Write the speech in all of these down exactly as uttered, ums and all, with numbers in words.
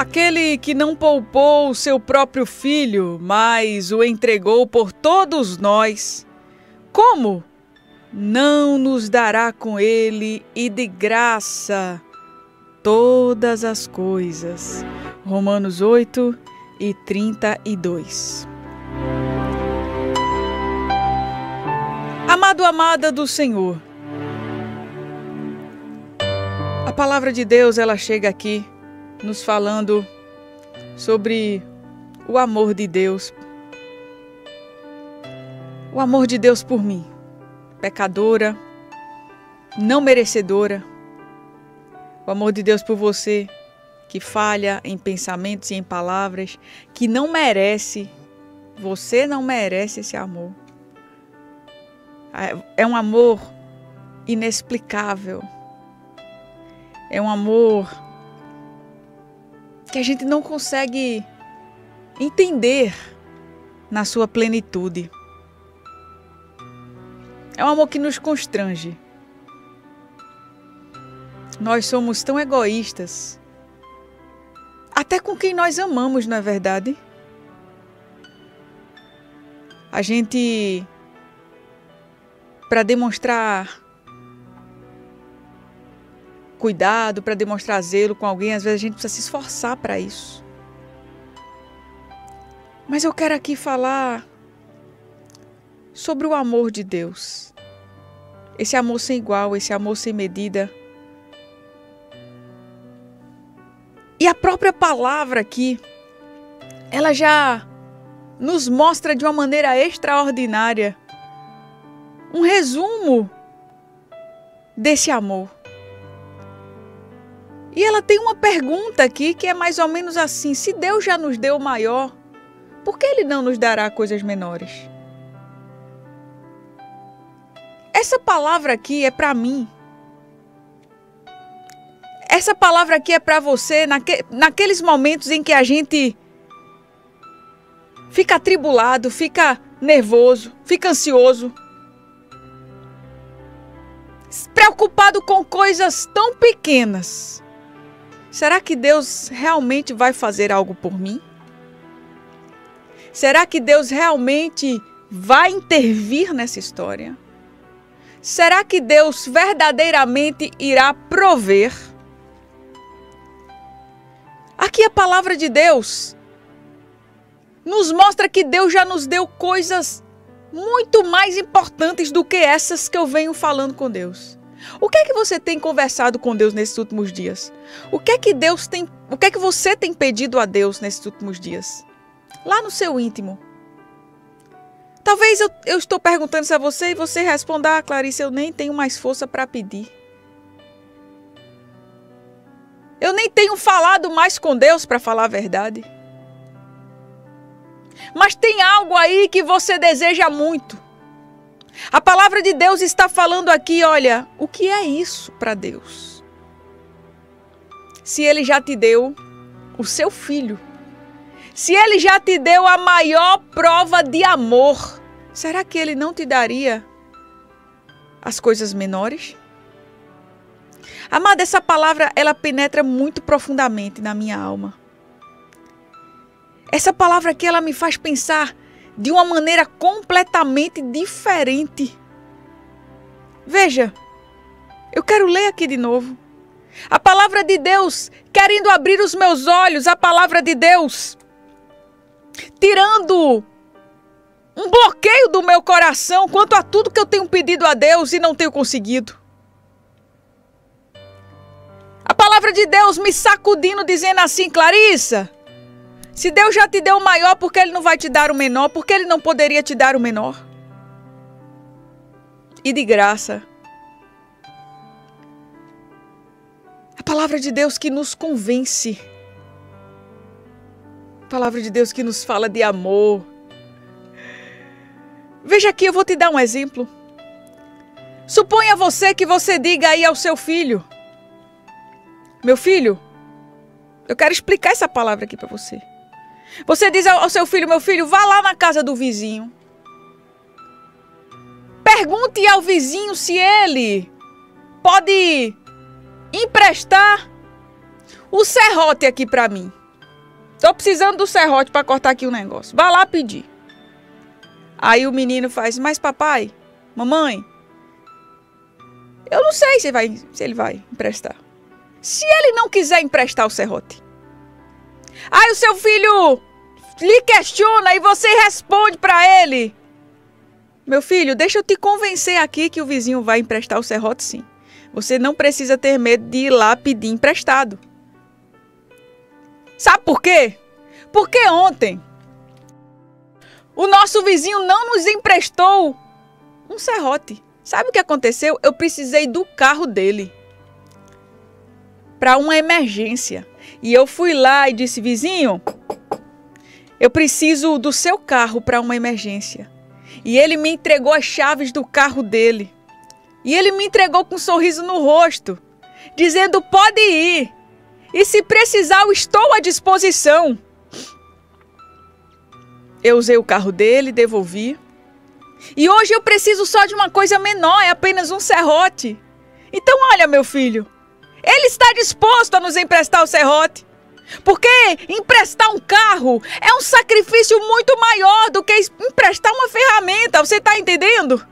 Aquele que não poupou o seu próprio filho, mas o entregou por todos nós, como não nos dará com ele e de graça todas as coisas? Romanos oito e trinta e dois. Amado, amada do Senhor, a palavra de Deus, ela chega aqui nos falando sobre o amor de Deus. O amor de Deus por mim, pecadora, não merecedora. O amor de Deus por você, que falha em pensamentos e em palavras, que não merece, você não merece esse amor. É um amor inexplicável. É um amor que a gente não consegue entender na sua plenitude. É um amor que nos constrange. Nós somos tão egoístas, até com quem nós amamos, não é verdade? A gente, para demonstrar cuidado, para demonstrar zelo com alguém, às vezes a gente precisa se esforçar para isso. Mas eu quero aqui falar sobre o amor de Deus. Esse amor sem igual, esse amor sem medida. E a própria palavra aqui, ela já nos mostra de uma maneira extraordinária um resumo desse amor. E ela tem uma pergunta aqui que é mais ou menos assim: se Deus já nos deu o maior, por que Ele não nos dará coisas menores? Essa palavra aqui é para mim. Essa palavra aqui é para você naque, naqueles momentos em que a gente fica atribulado, fica nervoso, fica ansioso, preocupado com coisas tão pequenas. Será que Deus realmente vai fazer algo por mim? Será que Deus realmente vai intervir nessa história? Será que Deus verdadeiramente irá prover? Aqui a palavra de Deus nos mostra que Deus já nos deu coisas muito mais importantes do que essas que eu venho falando com Deus. O que é que você tem conversado com Deus nesses últimos dias? O que é que Deus tem, o que é que você tem pedido a Deus nesses últimos dias? Lá no seu íntimo. Talvez eu, eu estou perguntando isso a você e você responda: ah, Clarice, eu nem tenho mais força para pedir. Eu nem tenho falado mais com Deus, para falar a verdade. Mas tem algo aí que você deseja muito. A palavra de Deus está falando aqui, olha, o que é isso para Deus? Se Ele já te deu o seu filho, se Ele já te deu a maior prova de amor, será que Ele não te daria as coisas menores? Amada, essa palavra, ela penetra muito profundamente na minha alma. Essa palavra aqui, ela me faz pensar de uma maneira completamente diferente. Veja, eu quero ler aqui de novo. A palavra de Deus querendo abrir os meus olhos, a palavra de Deus tirando um bloqueio do meu coração quanto a tudo que eu tenho pedido a Deus e não tenho conseguido. A palavra de Deus me sacudindo, dizendo assim: Clarissa, se Deus já te deu o maior, por que Ele não vai te dar o menor? Por que Ele não poderia te dar o menor? E de graça. A palavra de Deus que nos convence. A palavra de Deus que nos fala de amor. Veja aqui, eu vou te dar um exemplo. Suponha você que você diga aí ao seu filho: meu filho, eu quero explicar essa palavra aqui para você. Você diz ao seu filho: meu filho, vá lá na casa do vizinho. Pergunte ao vizinho se ele pode emprestar o serrote aqui para mim. Tô precisando do serrote para cortar aqui o negócio. Vá lá pedir. Aí o menino faz, mas papai, mamãe, eu não sei se, vai, se ele vai emprestar. Se ele não quiser emprestar o serrote. Aí o seu filho lhe questiona e você responde para ele. Meu filho, deixa eu te convencer aqui que o vizinho vai emprestar o serrote sim. Você não precisa ter medo de ir lá pedir emprestado. Sabe por quê? Porque ontem o nosso vizinho não nos emprestou um serrote. Sabe o que aconteceu? Eu precisei do carro dele para uma emergência. E eu fui lá e disse, vizinho, eu preciso do seu carro para uma emergência. E ele me entregou as chaves do carro dele. E ele me entregou com um sorriso no rosto, dizendo, pode ir. E se precisar, eu estou à disposição. Eu usei o carro dele, devolvi. E hoje eu preciso só de uma coisa menor, é apenas um serrote. Então olha, meu filho, ele está disposto a nos emprestar o serrote. Porque emprestar um carro é um sacrifício muito maior do que emprestar uma ferramenta, você está entendendo?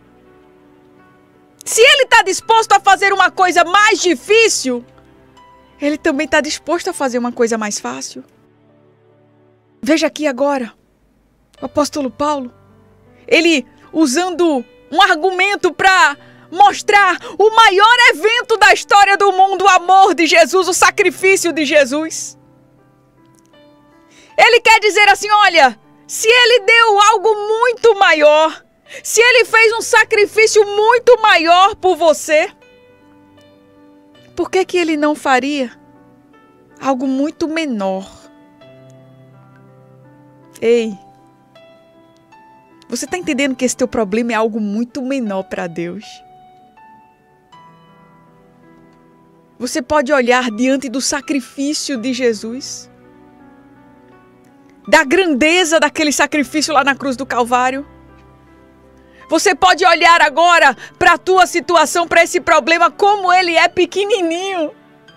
Se ele está disposto a fazer uma coisa mais difícil, ele também está disposto a fazer uma coisa mais fácil. Veja aqui agora, o apóstolo Paulo, ele usando um argumento para mostrar o maior evento da história do mundo, o amor de Jesus, o sacrifício de Jesus. Ele quer dizer assim, olha, se ele deu algo muito maior, se ele fez um sacrifício muito maior por você, por que que ele não faria algo muito menor? Ei, você está entendendo que esse teu problema é algo muito menor para Deus? Você pode olhar diante do sacrifício de Jesus, da grandeza daquele sacrifício lá na cruz do Calvário. Você pode olhar agora para a tua situação, para esse problema, como ele é pequenininho.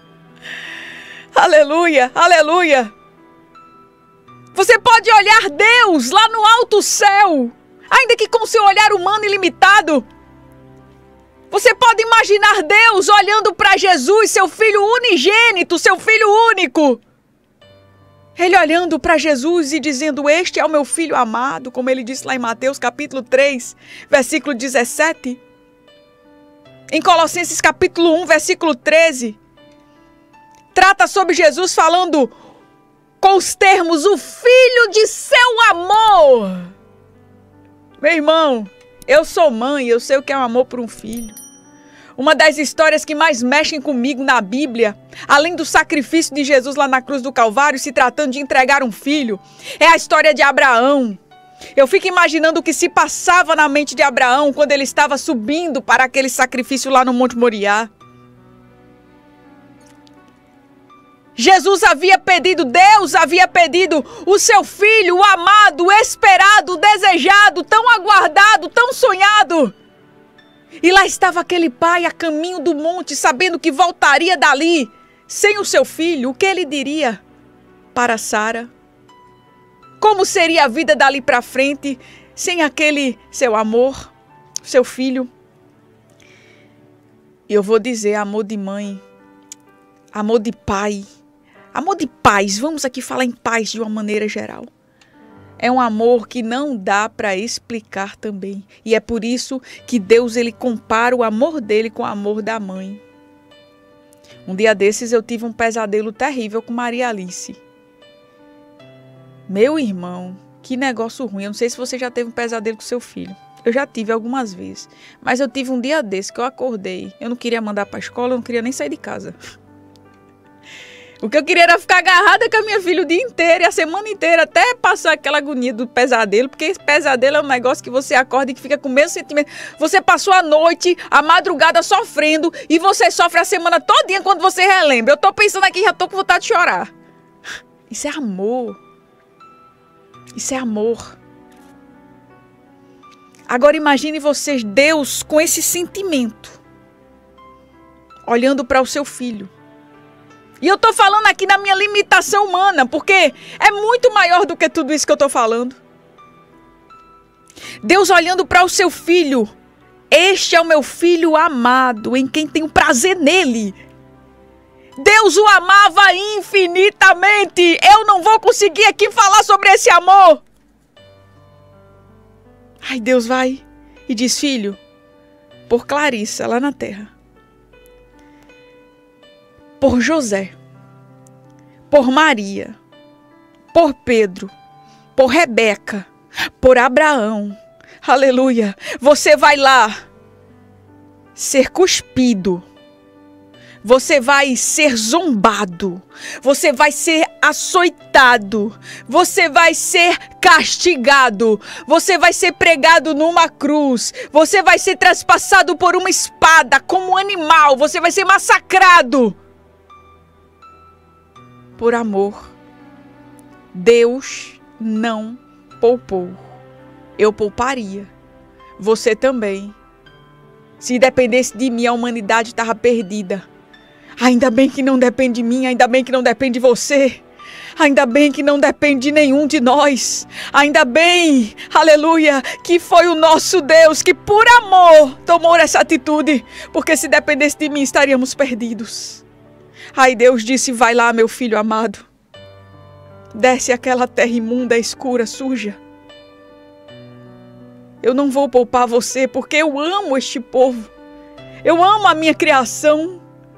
Aleluia, aleluia. Você pode olhar Deus lá no alto céu, ainda que com seu olhar humano ilimitado. Você pode imaginar Deus olhando para Jesus, seu filho unigênito, seu filho único. Ele olhando para Jesus e dizendo, este é o meu filho amado, como ele disse lá em Mateus capítulo três, versículo dezessete. Em Colossenses capítulo um, versículo treze, trata sobre Jesus falando com os termos, o filho de seu amor. Meu irmão, eu sou mãe, eu sei o que é um amor por um filho. Uma das histórias que mais mexem comigo na Bíblia, além do sacrifício de Jesus lá na cruz do Calvário, se tratando de entregar um filho, é a história de Abraão. Eu fico imaginando o que se passava na mente de Abraão quando ele estava subindo para aquele sacrifício lá no Monte Moriá. Jesus havia pedido, Deus havia pedido o seu filho, o amado, o esperado, o desejado, tão aguardado, tão sonhado. E lá estava aquele pai a caminho do monte, sabendo que voltaria dali sem o seu filho. O que ele diria para Sara? Como seria a vida dali para frente sem aquele seu amor, seu filho? E eu vou dizer, amor de mãe, amor de pai, amor de pais, vamos aqui falar em pais de uma maneira geral. É um amor que não dá para explicar também. E é por isso que Deus ele compara o amor dele com o amor da mãe. Um dia desses eu tive um pesadelo terrível com Maria Alice. Meu irmão, que negócio ruim. Eu não sei se você já teve um pesadelo com seu filho. Eu já tive algumas vezes. Mas eu tive um dia desses que eu acordei. Eu não queria mandar para a escola, eu não queria nem sair de casa. O que eu queria era ficar agarrada com a minha filha o dia inteiro e a semana inteira, até passar aquela agonia do pesadelo, porque esse pesadelo é um negócio que você acorda e que fica com o mesmo sentimento. Você passou a noite, a madrugada sofrendo e você sofre a semana todinha quando você relembra. Eu tô pensando aqui e já tô com vontade de chorar. Isso é amor. Isso é amor. Agora imagine vocês, Deus com esse sentimento, olhando para o seu filho. E eu estou falando aqui na minha limitação humana, porque é muito maior do que tudo isso que eu estou falando. Deus olhando para o seu filho. Este é o meu filho amado, em quem tenho prazer nele. Deus o amava infinitamente. Eu não vou conseguir aqui falar sobre esse amor. Aí Deus vai e diz, filho, por Clarissa lá na terra, por José, por Maria, por Pedro, por Rebeca, por Abraão, aleluia, você vai lá ser cuspido, você vai ser zombado, você vai ser açoitado, você vai ser castigado, você vai ser pregado numa cruz, você vai ser traspassado por uma espada como um animal, você vai ser massacrado. Por amor, Deus não poupou. Eu pouparia. Você também. Se dependesse de mim, a humanidade estava perdida. Ainda bem que não depende de mim, ainda bem que não depende de você. Ainda bem que não depende de nenhum de nós. Ainda bem, aleluia, que foi o nosso Deus que por amor tomou essa atitude. Porque se dependesse de mim, estaríamos perdidos. Aí Deus disse, vai lá, meu filho amado. Desce aquela terra imunda, escura, suja. Eu não vou poupar você porque eu amo este povo. Eu amo a minha criação.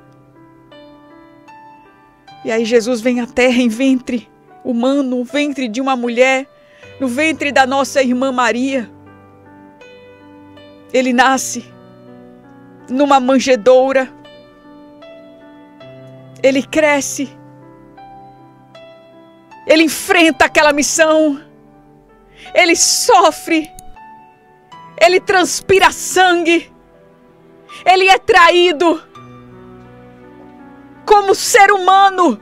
E aí Jesus vem à terra em ventre humano, no ventre de uma mulher, no ventre da nossa irmã Maria. Ele nasce numa manjedoura. Ele cresce. Ele enfrenta aquela missão. Ele sofre. Ele transpira sangue. Ele é traído. Como ser humano.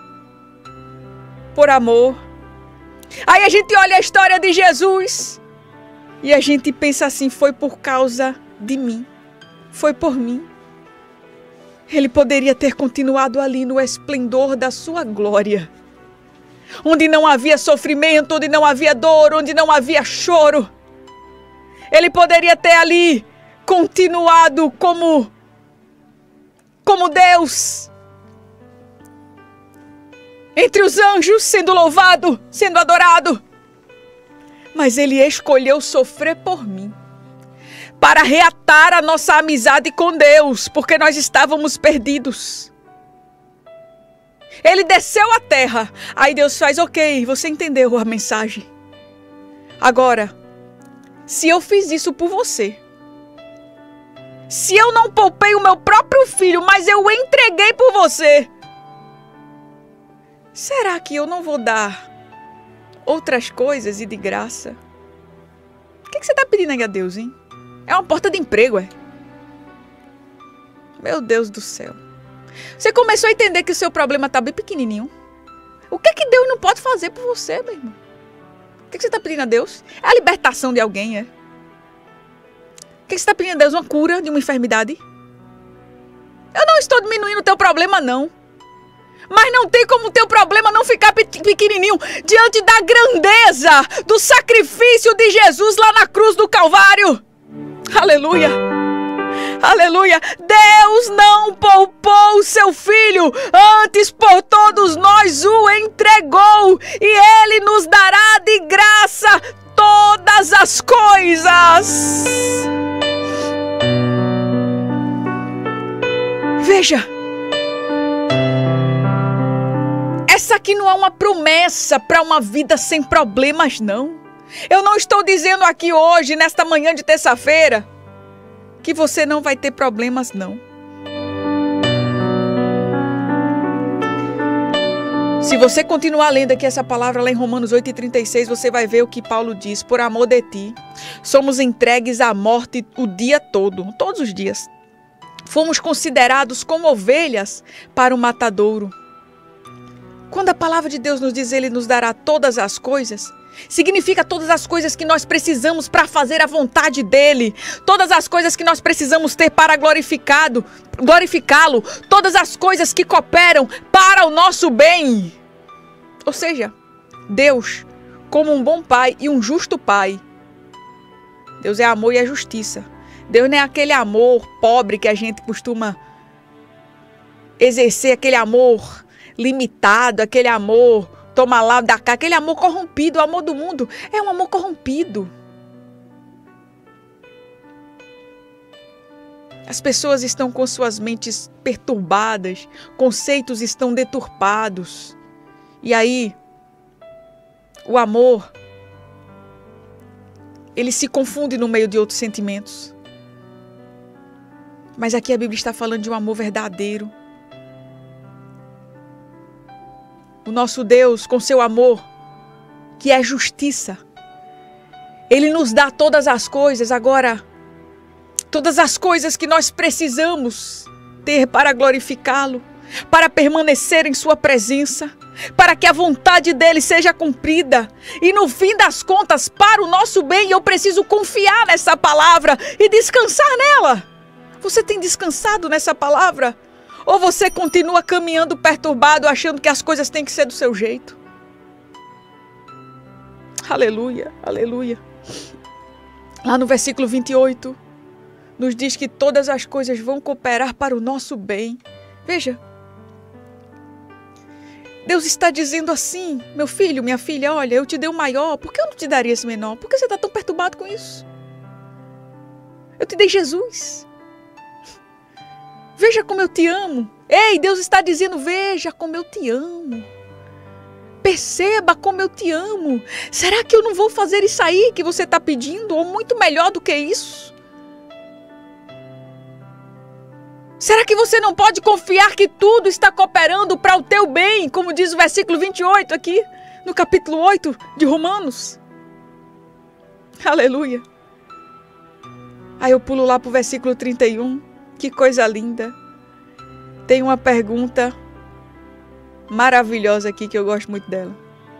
Por amor. Aí a gente olha a história de Jesus. E a gente pensa assim, foi por causa de mim. Foi por mim. Ele poderia ter continuado ali no esplendor da sua glória. Onde não havia sofrimento, onde não havia dor, onde não havia choro. Ele poderia ter ali continuado como, como Deus. Entre os anjos, sendo louvado, sendo adorado. Mas ele escolheu sofrer por mim. Para reatar a nossa amizade com Deus, porque nós estávamos perdidos. Ele desceu à terra. Aí Deus faz, ok, você entendeu a mensagem. Agora, se eu fiz isso por você, se eu não poupei o meu próprio filho, mas eu o entreguei por você, será que eu não vou dar outras coisas e de graça? O que, que você está pedindo aí a Deus, hein? É uma porta de emprego, é? Meu Deus do céu. Você começou a entender que o seu problema está bem pequenininho? O que, que Deus não pode fazer por você, meu irmão? O que, que você está pedindo a Deus? É a libertação de alguém, é? O que, que você está pedindo a Deus? Uma cura de uma enfermidade? Eu não estou diminuindo o teu problema, não. Mas não tem como o teu problema não ficar pequenininho diante da grandeza do sacrifício de Jesus lá na cruz do Calvário. Aleluia. Aleluia. Deus não poupou o seu filho, antes por todos nós o entregou, e ele nos dará de graça todas as coisas. Veja, essa aqui não é uma promessa para uma vida sem problemas, não. Eu não estou dizendo aqui hoje, nesta manhã de terça-feira, que você não vai ter problemas, não. Se você continuar lendo aqui essa palavra lá em Romanos oito e trinta e seis, você vai ver o que Paulo diz. Por amor de ti, somos entregues à morte o dia todo, todos os dias. Fomos considerados como ovelhas para o matadouro. Quando a palavra de Deus nos diz, ele nos dará todas as coisas, Significa todas as coisas que nós precisamos para fazer a vontade dele. Todas as coisas que nós precisamos ter para glorificado, glorificá-lo. Todas as coisas que cooperam para o nosso bem. Ou seja, Deus, como um bom pai e um justo pai. Deus é amor e é justiça. Deus não é aquele amor pobre que a gente costuma exercer, aquele amor limitado, aquele amor toma lá, dá cá, aquele amor corrompido. O amor do mundo é um amor corrompido. As pessoas estão com suas mentes perturbadas, conceitos estão deturpados. E aí, o amor, ele se confunde no meio de outros sentimentos. Mas aqui a Bíblia está falando de um amor verdadeiro. O nosso Deus, com seu amor, que é justiça, ele nos dá todas as coisas. Agora, todas as coisas que nós precisamos ter para glorificá-lo, para permanecer em sua presença, para que a vontade dele seja cumprida. E no fim das contas, para o nosso bem, eu preciso confiar nessa palavra e descansar nela. Você tem descansado nessa palavra? Ou você continua caminhando perturbado, achando que as coisas têm que ser do seu jeito? Aleluia, aleluia. Lá no versículo vinte e oito, nos diz que todas as coisas vão cooperar para o nosso bem. Veja, Deus está dizendo assim: meu filho, minha filha, olha, eu te dei o maior, por que eu não te daria esse menor? Por que você está tão perturbado com isso? Eu te dei Jesus. Veja como eu te amo. Ei, Deus está dizendo, veja como eu te amo. Perceba como eu te amo. Será que eu não vou fazer isso aí que você está pedindo? Ou muito melhor do que isso? Será que você não pode confiar que tudo está cooperando para o teu bem? Como diz o versículo vinte e oito aqui, no capítulo oito de Romanos. Aleluia. Aí eu pulo lá para o versículo trinta e um. Que coisa linda. Tem uma pergunta maravilhosa aqui que eu gosto muito dela.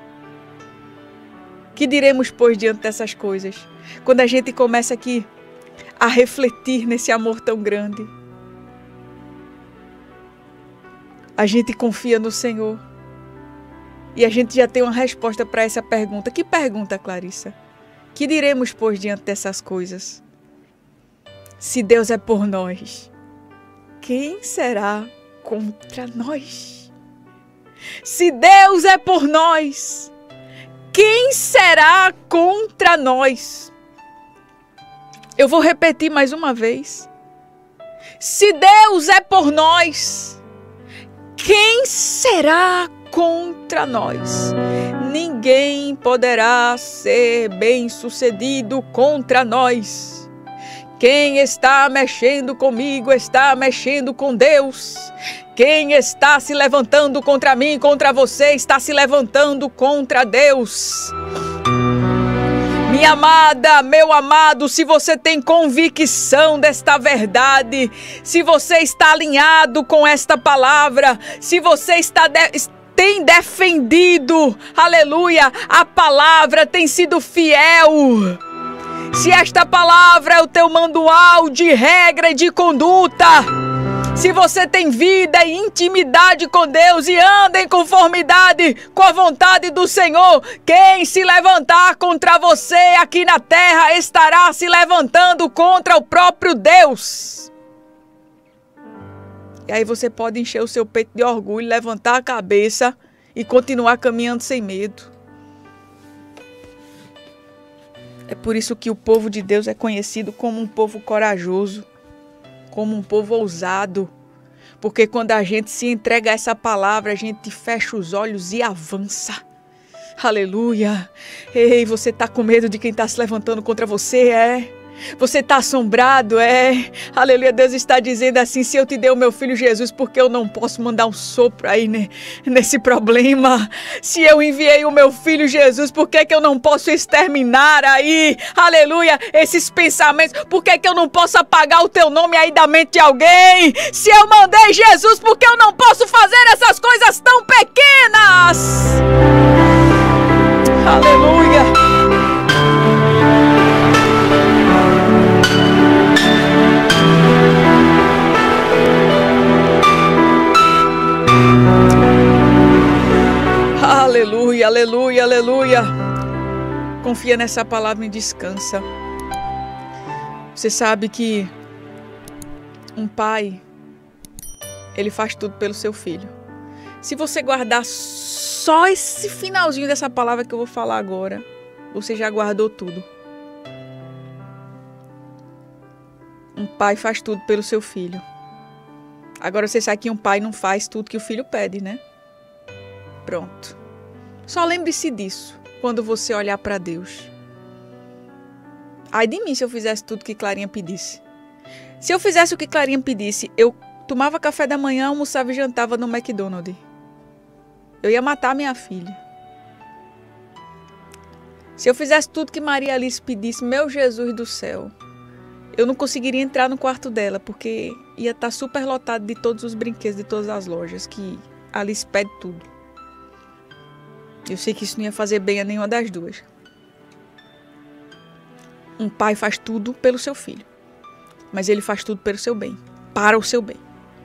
Que diremos, pois, diante dessas coisas? Quando a gente começa aqui a refletir nesse amor tão grande. A gente confia no Senhor. E a gente já tem uma resposta para essa pergunta. Que pergunta, Clarissa? Que diremos, pois, diante dessas coisas? Se Deus é por nós, quem será contra nós? Se Deus é por nós, quem será contra nós? Eu vou repetir mais uma vez. Se Deus é por nós, quem será contra nós? Ninguém poderá ser bem-sucedido contra nós. Quem está mexendo comigo está mexendo com Deus. Quem está se levantando contra mim, contra você, está se levantando contra Deus. Minha amada, meu amado, se você tem convicção desta verdade, se você está alinhado com esta palavra, se você está de... tem defendido, aleluia, a palavra tem sido fiel. Se esta palavra é o teu manual de regra e de conduta, se você tem vida e intimidade com Deus e anda em conformidade com a vontade do Senhor, quem se levantar contra você aqui na terra estará se levantando contra o próprio Deus. E aí você pode encher o seu peito de orgulho, levantar a cabeça e continuar caminhando sem medo. É por isso que o povo de Deus é conhecido como um povo corajoso, como um povo ousado. Porque quando a gente se entrega a essa palavra, a gente fecha os olhos e avança. Aleluia. Ei, você está com medo de quem está se levantando contra você? É. Você está assombrado? É. Aleluia. Deus está dizendo assim, se eu te dei o meu filho Jesus, por que eu não posso mandar um sopro aí né, nesse problema? Se eu enviei o meu filho Jesus, por que que eu não posso exterminar aí, aleluia, esses pensamentos? Por que que eu não posso apagar o teu nome aí da mente de alguém? Se eu mandei Jesus, por que eu não posso fazer essas coisas tão pequenas? Aleluia. Aleluia, aleluia, aleluia. Confia nessa palavra e descansa. Você sabe que um pai, ele faz tudo pelo seu filho. Se você guardar só esse finalzinho dessa palavra que eu vou falar agora, você já guardou tudo. Um pai faz tudo pelo seu filho. Agora você sabe que um pai não faz tudo que o filho pede, né? Pronto. Só lembre-se disso quando você olhar para Deus. Ai de mim se eu fizesse tudo que Clarinha pedisse. Se eu fizesse o que Clarinha pedisse, eu tomava café da manhã, almoçava e jantava no McDonald's. Eu ia matar minha filha. Se eu fizesse tudo que Maria Alice pedisse, meu Jesus do céu, eu não conseguiria entrar no quarto dela, porque ia estar super lotado de todos os brinquedos de todas as lojas, que Alice pede tudo. Eu sei que isso não ia fazer bem a nenhuma das duas. Um pai faz tudo pelo seu filho, mas ele faz tudo pelo seu bem, para o seu bem.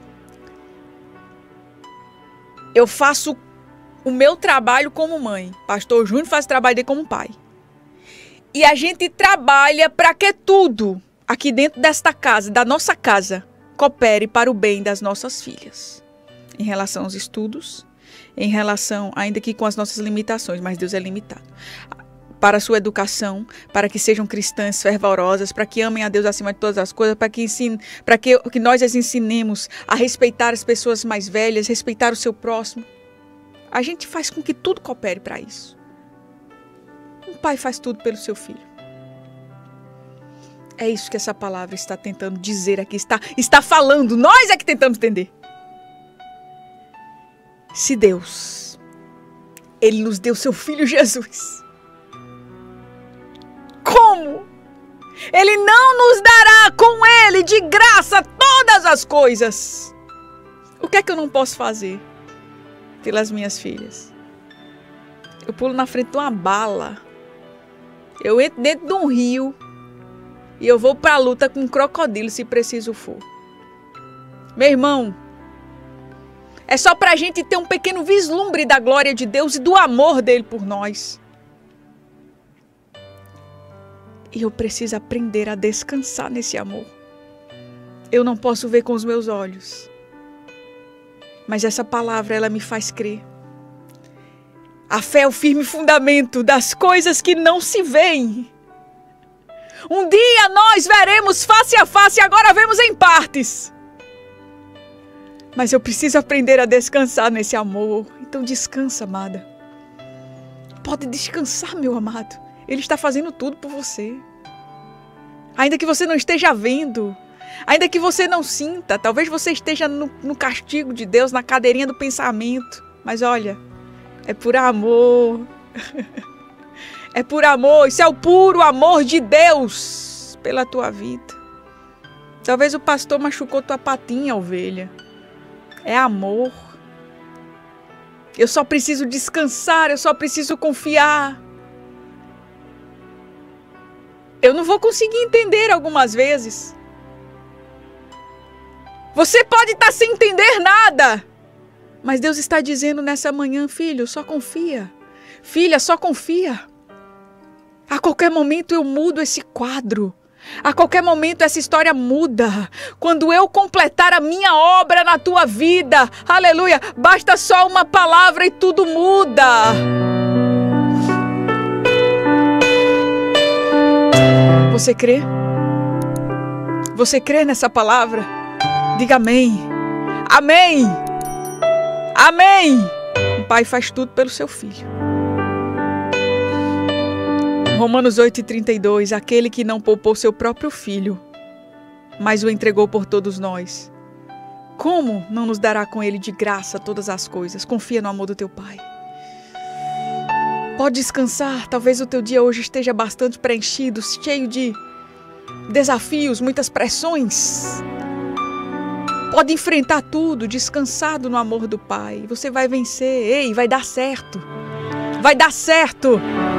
Eu faço o meu trabalho como mãe. Pastor Júnior faz o trabalho dele como pai. E a gente trabalha para que tudo aqui dentro desta casa, da nossa casa, coopere para o bem das nossas filhas. Em relação aos estudos, em relação, ainda que com as nossas limitações, mas Deus é limitado. Para a sua educação, para que sejam cristãs fervorosas, para que amem a Deus acima de todas as coisas, para que, ensine, para que, que nós as ensinemos a respeitar as pessoas mais velhas, respeitar o seu próximo. A gente faz com que tudo coopere para isso. Um pai faz tudo pelo seu filho. É isso que essa palavra está tentando dizer aqui, está, está falando, nós é que tentamos entender. Se Deus, Ele nos deu seu Filho Jesus, como Ele não nos dará com Ele de graça todas as coisas? O que é que eu não posso fazer pelas minhas filhas? Eu pulo na frente de uma bala, eu entro dentro de um rio e eu vou para a luta com um crocodilo se preciso for. Meu irmão, é só para a gente ter um pequeno vislumbre da glória de Deus e do amor dele por nós. E eu preciso aprender a descansar nesse amor. Eu não posso ver com os meus olhos, mas essa palavra, ela me faz crer. A fé é o firme fundamento das coisas que não se veem. Um dia nós veremos face a face, agora vemos em partes. Mas eu preciso aprender a descansar nesse amor. Então descansa, amada. Pode descansar, meu amado. Ele está fazendo tudo por você. Ainda que você não esteja vendo, ainda que você não sinta, talvez você esteja no, no castigo de Deus, na cadeirinha do pensamento. Mas olha, é por amor. É por amor. Isso é o puro amor de Deus pela tua vida. Talvez o pastor machucou tua patinha, ovelha. É amor. Eu só preciso descansar, eu só preciso confiar. Eu não vou conseguir entender algumas vezes. Você pode estar sem entender nada, mas Deus está dizendo nessa manhã, filho, só confia. Filha, só confia. A qualquer momento eu mudo esse quadro. A qualquer momento essa história muda. Quando eu completar a minha obra na tua vida, aleluia, basta só uma palavra e tudo muda. Você crê? Você crê nessa palavra? Diga amém. Amém. Amém. O pai faz tudo pelo seu filho. Romanos oito e trinta e dois, aquele que não poupou seu próprio filho, mas o entregou por todos nós, como não nos dará com ele de graça todas as coisas? Confia no amor do teu pai. Pode descansar, talvez o teu dia hoje esteja bastante preenchido, cheio de desafios, muitas pressões. Pode enfrentar tudo, descansado no amor do pai. Você vai vencer, ei, vai dar certo. Vai dar certo.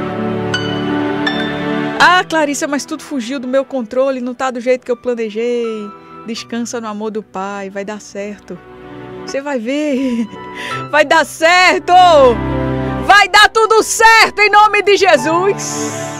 Ah, Clarissa, mas tudo fugiu do meu controle, não está do jeito que eu planejei. Descansa no amor do pai, vai dar certo. Você vai ver, vai dar certo. Vai dar tudo certo em nome de Jesus.